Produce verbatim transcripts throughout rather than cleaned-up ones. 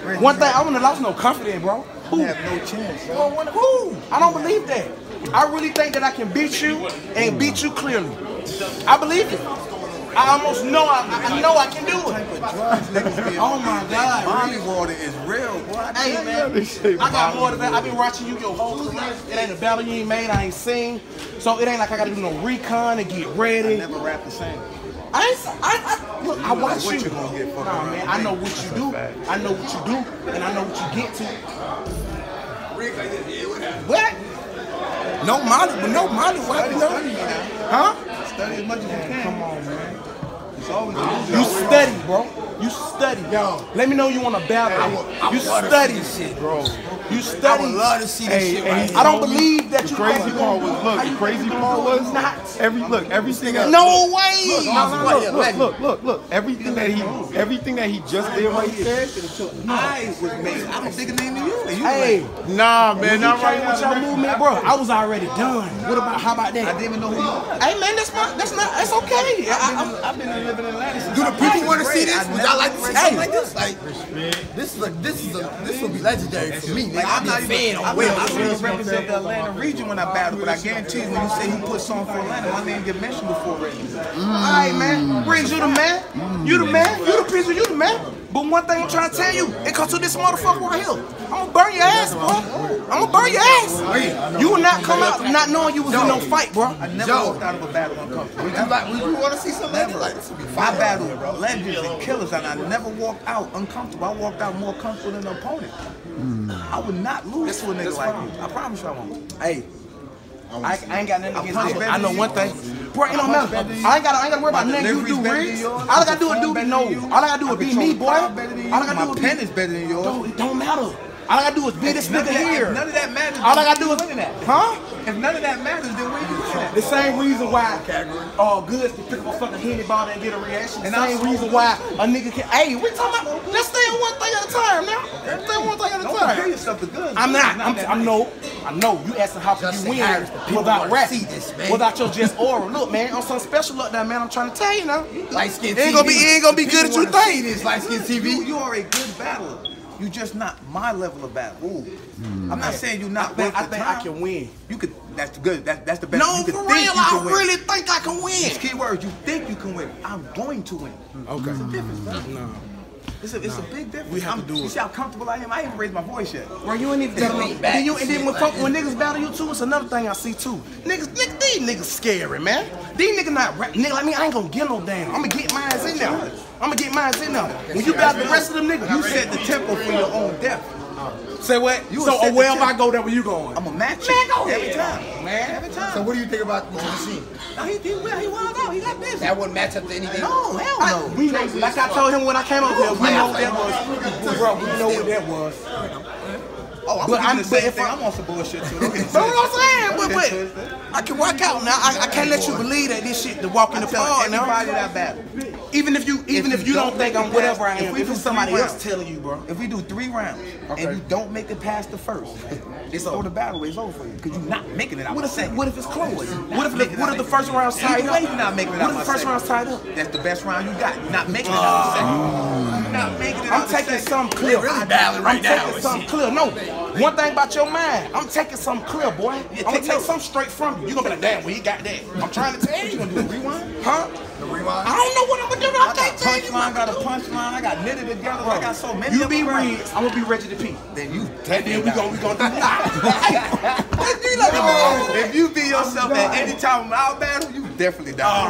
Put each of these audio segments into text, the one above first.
One thing, I wouldn't have lost no confidence, bro. Who? I have no chance, bro. Well, who? I don't believe that. I really think that I can beat you and beat you clearly. I believe it. I almost know I, I know I can do it. Oh my God. Molly water is real, boy. Hey man, I got more than that. I've been watching you your whole career. It ain't a battle you ain't made, I ain't seen. So it ain't like I gotta do no recon and get ready. I never rap the same. I ain't, I, I, look, I watch what you. you gonna get nah, man, I know what you do. I know what you do, and I know what you get to. What? No Molly, but no Molly. What? Study, huh? Study as much as you can. Come on, man. It's always you study, bro. You study. Yo, let me know you want to battle. I would, I you study this shit, bro. You study. I would love to see this hey, shit hey, right I I don't believe that the you crazy part was look. The crazy part was not. every look everything. That, No way. Look, no, no, no, look, look, look, look. Everything that he, everything that he just did right there. I was made. I don't think a name to you. you Hey, like, Nah, man, when not you right came with now. your movement, bro, I was already done. What about? How about I that? didn't even know who you was. Hey man, that's my, that's not, that's okay. I, I've been, I've been living in Atlanta since Do the I was people in want to see grade. this? I Would y'all like to see never something read like this? Like, this is a, this is a, this will be legendary for me. Nigga, Like, I'm not even- fan I'm on not Will. even represent the Atlanta region when I battle, but I guarantee you, when you say you put song for Atlanta, my name get mentioned before already. Alright man, Briggs, you the man. You the man. You the pizza, you the man. But one thing I'm trying to tell you, it comes to this motherfucker right here. I'm gonna burn your ass, bro. I'm gonna burn your ass. You will not come out not knowing you was in no fight, bro. I never Yo. walked out of a battle uncomfortable. Would you like? Would you want to see something like this? Like, this would be I fire. battled legends and killers, and I never walked out uncomfortable. I walked out more comfortable than the opponent. I would not lose to a nigga like you. I promise you I won't. Hey, I, I ain't got nothing against punch this. better I know than one you. thing. Bro, it don't matter. I ain't got I ain't got to worry about My nothing you delivery's do, better than Riggs. yours. All I gotta do is do My be no. perform better than All I gotta do you. is be I me, control boy. the All crowd better than you. I gotta My do is pen be. is better than yours. Don't, it don't matter. All I gotta do is be this None of nigga that- here. None of that matters. All I gotta do is, winning that. huh? If none of that matters, then where you winning The same reason why uh, Goods can pick up a fucking Henny ball and get a reaction. The And same I- reason why a nigga can. Hey, we talking about. Let's stay on one thing at a time now. Let's stay on one thing at a Don't compare time. yourself to Goods. I'm not. I'm, that I'm nice. no. I know. You asking how can you Justin win Harris, the people without wanna rap, see this, man. without your just aura. Look, man, on something special up there, man. I'm trying to tell you now. Light skin It ain't gonna be. It ain't gonna be good as you think. This light skin T You, V. you are a good battler. You just not my level of battle. I'm not saying you're I not think, worth I the think time. I can win. You could. That's good. That, that's the best. No, you could for think real. you I can win. really think I can win. It's key words. You think you can win. I'm going to win. Okay. It's a difference, bro. No. It's a, it's a big difference. We have I'm, to do You it. see how comfortable I am? I ain't even raised my voice yet. Bro, you ain't even Just me. lean back And, you, and then and when, shit folk, like when niggas battle you too, it's another thing I see too. Niggas, niggas, these niggas scary, man. These niggas not rap. Nigga like me, I ain't gonna get no damn. I'm gonna get mine in there. I'm gonna get mine in there. When you battle the rest of them niggas, You you set the tempo for your own death. say what? You so, set oh, well, the if I temp- go there, where you going? I'm gonna match Man, you go every ahead. time. Man. Every time. So what do you think about the machine? No, he did well. He wound out. He got busy. That wouldn't match up to anything. No, hell I, no. we know, like I told him when I came over here, we know what that was. Bro, we know what that was. Oh, I'm But doing I'm- the but same if thing. I- I'm on some bullshit too. Don't get Know what I'm saying? But, Don't get but twisted. I can work out now. I, I can't let you believe that this shit to walk in the I'm telling park now. everybody that battle. Even if you, even if, If you you don't don't think make I'm it whatever past- I if am, we if do it's somebody three else rounds, telling you, bro, If we do three rounds Okay. and you don't make it past the first, it's over. The battle is over for you because you're not making it out. what the if second. what if it's close? What if the, making it what out if the the- first round's tied Either up? way, you're not making it out What if my the first second. round's tied up? That's the best round you got. You're not making it out the second. You're not making it out I'm the taking second. something clear. really battling right I'm now taking with something shit. clear. No, one thing about your mind, I'm taking something clear, boy. I'm gonna take take notes. something straight from you. You gonna be like, damn, well, he got that. I'm trying to tell you. You gonna do a rewind? Huh? The rewind? I don't know what I'm gonna do. I I got can't tell you. punchline, got a punchline, I got knitted together, I got so many You of be them around. Riggs, I'm gonna be Reggie the P. Then you And then we gonna we gonna do that. You look at me. If you be yourself at any time of our battle, you definitely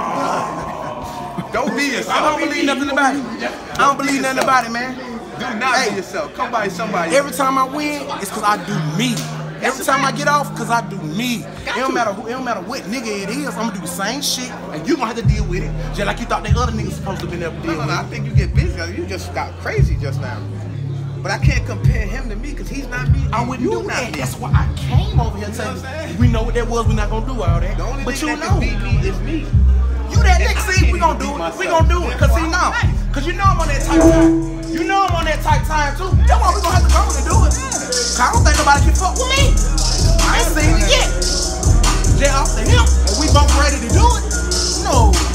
die. Don't be yourself. I don't believe nothing about it. I don't believe nothing about it, man. Do not Hey. be yourself. Come by somebody. Every time I win, it's cause I do me. Every time I get off, cause I do me. It don't matter who, it don't matter what nigga it is. I'm gonna do the same shit, and you gonna have to deal with it, just like you thought the other niggas supposed to be able to deal No, no, with no, I think you get busy. You just got crazy just now. But I can't compare him to me because he's not me. I and wouldn't you do not that. me. That's why I came over here You know what I'm telling saying? you. We know what that was. We're not gonna do all that. The only But thing you that know, can beat me is me. you that And next I seed, can't we gonna even do beat it. We myself. gonna do it, cause see Therefore, now, I'm nice. cause you know I'm on that type time. You know I'm on that type time too. That's why we gonna have to go and do it. Cause I don't think nobody can fuck with me. I ain't seen it yet. J off to him, and we both ready to do it. No.